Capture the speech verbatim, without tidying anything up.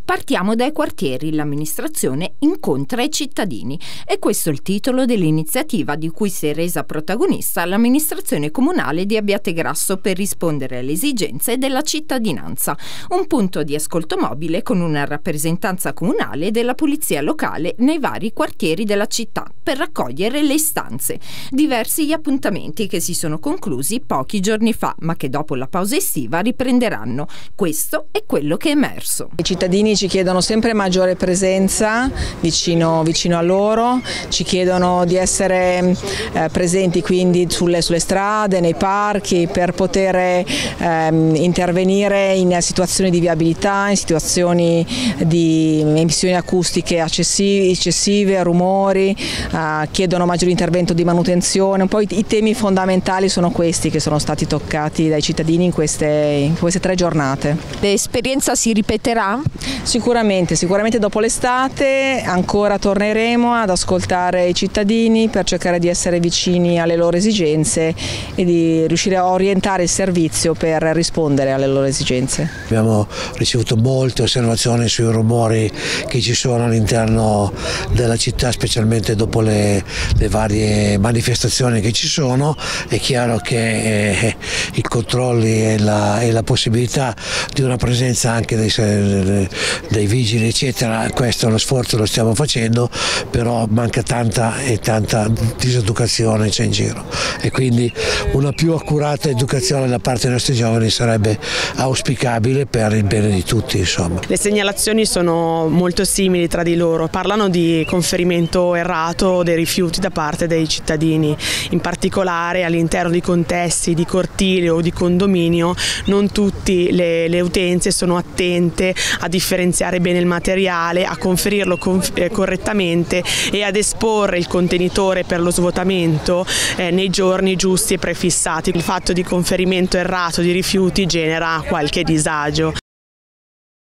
Partiamo dai quartieri, l'amministrazione incontra i cittadini. E questo è il titolo dell'iniziativa di cui si è resa protagonista l'amministrazione comunale di Abbiategrasso per rispondere alle esigenze della cittadinanza. Un punto di ascolto mobile con una rappresentanza comunale della polizia locale nei vari quartieri della città per raccogliere le istanze. Diversi gli appuntamenti che si sono conclusi pochi giorni fa, ma che dopo la pausa estiva riprenderanno. Questo è quello che è emerso. I cittadini ci chiedono sempre maggiore presenza vicino, vicino a loro, ci chiedono di essere eh, presenti quindi sulle, sulle strade, nei parchi, per poter ehm, intervenire in situazioni di viabilità, in situazioni di emissioni acustiche eccessive, rumori, eh, chiedono maggiore intervento di manutenzione. Un po' i, i temi fondamentali sono questi che sono stati toccati dai cittadini in queste, in queste tre giornate. L'esperienza si ripeterà? Sicuramente, sicuramente dopo l'estate ancora torneremo ad ascoltare i cittadini per cercare di essere vicini alle loro esigenze e di riuscire a orientare il servizio per rispondere alle loro esigenze. Abbiamo ricevuto molte osservazioni sui rumori che ci sono all'interno della città, specialmente dopo le, le varie manifestazioni che ci sono. È chiaro che eh, i controlli e la, e la possibilità di una presenza anche dei, dei dei vigili eccetera, questo lo sforzo lo stiamo facendo, però manca tanta e tanta diseducazione c'è in giro e quindi una più accurata educazione da parte dei nostri giovani sarebbe auspicabile per il bene di tutti, insomma. Le segnalazioni sono molto simili tra di loro, parlano di conferimento errato dei rifiuti da parte dei cittadini, in particolare all'interno di contesti di cortile o di condominio non tutte le, le utenze sono attente a differenziare bene il materiale, a conferirlo eh, correttamente e ad esporre il contenitore per lo svuotamento eh, nei giorni giusti e prefissati. Il fatto di conferimento errato di rifiuti genera qualche disagio.